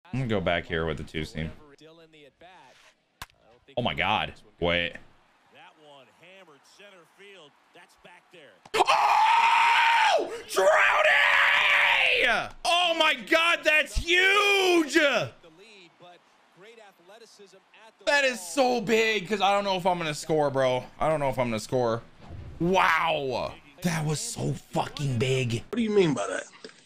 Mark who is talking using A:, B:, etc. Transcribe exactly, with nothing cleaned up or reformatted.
A: I'm gonna go back here with the two seam. Oh my God! Wait. Oh, Trouty! Oh my God, that's huge! That is so big because I don't know if I'm gonna score, bro. I don't know if I'm gonna score. Wow, that was so fucking big.
B: What do you mean by that?